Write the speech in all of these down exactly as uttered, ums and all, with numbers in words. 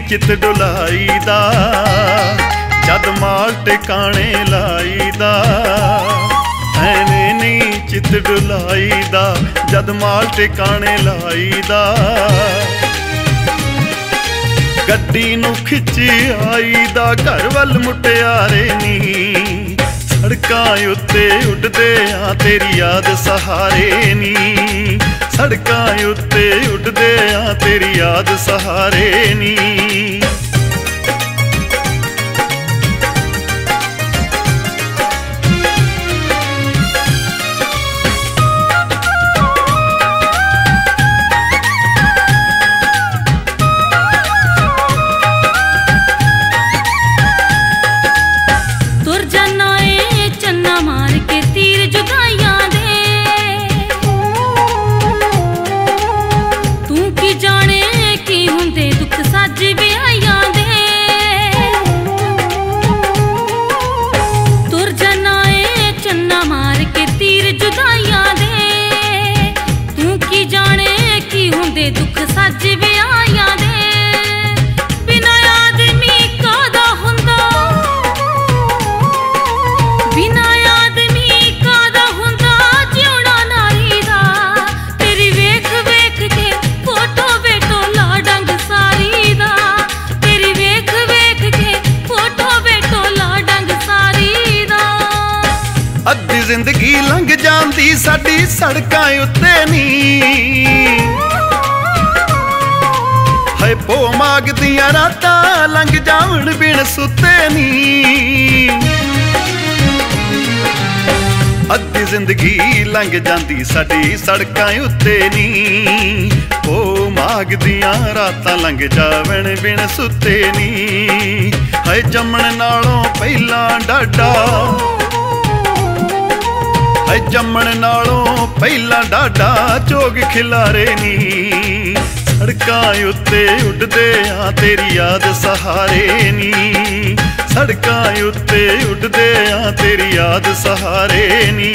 चित डुलाईदा, जद माल टिकाने लाईदा। एवें नहीं चित डुलाईदा, जद माल टिकाने लाईदा। गड्डी नूं खिच्ची आईदा, घर वल मुटियारे नी। सड़कां उत्ते उडदे आ तेरी याद सहारे नी। सड़कां उत्ते उडदे आ तेरी याद सहारे नी। दुख सज विआहियां दे बिना आदमी कादा हुंदा, बिना आदमी कादा हुंदा जिउणा नारी दा। तेरी वेख वेख के फोटो बेटो ला डंग सारी दा। तेरी वेख वेख के फोटो बेटो ला डंग सारी दा। अद्धी जिंदगी लंघ जांदी साडी सड़कां उत्ते नी। है पो मागदियां रातां लंघ जावण बिन सुते नी। अद्धी जिंदगी लंघ जांदी साडी सड़कां उत्ते नी। पो मागदियां रातां लंघ जावण बिन सुते नी। है जम्मण नालों पहलां डाडा, है जम्मण नालों पहलां डाडा चोग खिलारे नी। सड़कां उत्ते उडदे आ तेरी याद सहारे नी। सड़कां उत्ते उडदे आ तेरी याद सहारे नी।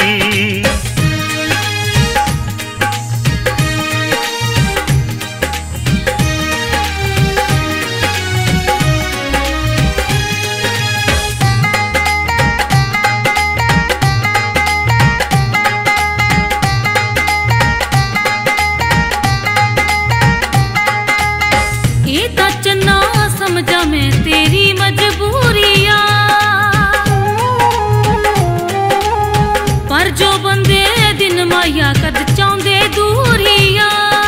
समझा मैं तेरी मजबूरियां, पर जो बंदे दिन माया कद चाहते दूरियां।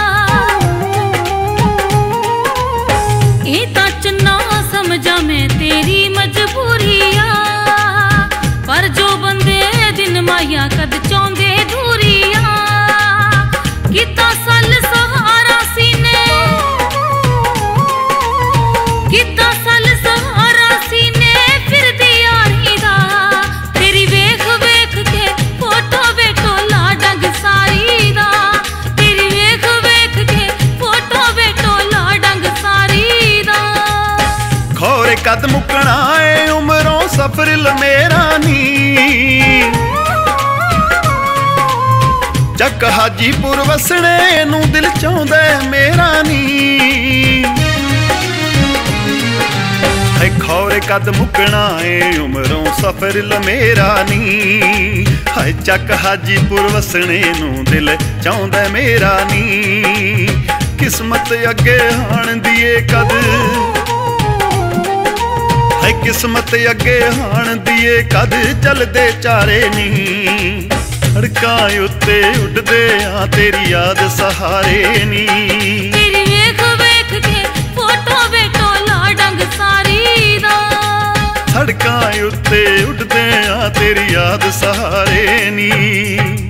ए तच ना समझा मैं तेरी मजबूरियां, पर जो बंदे दिन माया कद चाहते दूरियां। किता सल सहारा सीने, किता सल सहारा सीने फिर दियारी दा। तेरी वेख वेख के फोटो बेटो ला डंग सारी दा। तेरी वेख वेख के फोटो बेटो ला डंग सारी दा। खौरे कद मुकना है उमरों सफर लमेरा नी। जग हाजीपुर वसने नूं दिल चाहुंदा मेरा नी। है खौरे कद मुकना है उमरों सफर लमेरा नी। है चक हाजीपुर वसने नूं दिल चाहुंदा मेरा नी। किस्मत अगे हाण दिए कद, है किस्मत अगे हाण दिए कद चलदे चारे नी। सड़कां उत्ते उडदे आ तेरी याद सहारे नी। तेरी वेख वेख के फोटो बेटो ला डंग सारी दा। सड़कां उत्ते उडदे आ तेरी याद सहारे नी।